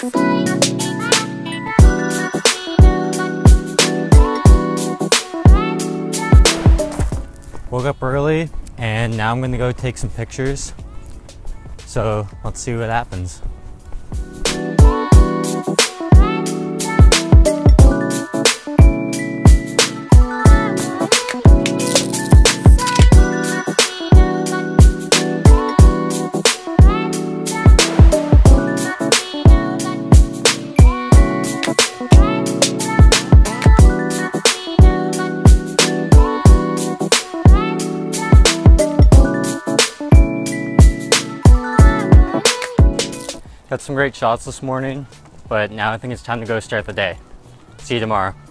Woke up early and now I'm gonna go take some pictures. So let's see what happens. Got some great shots this morning, but now I think it's time to go start the day. See you tomorrow.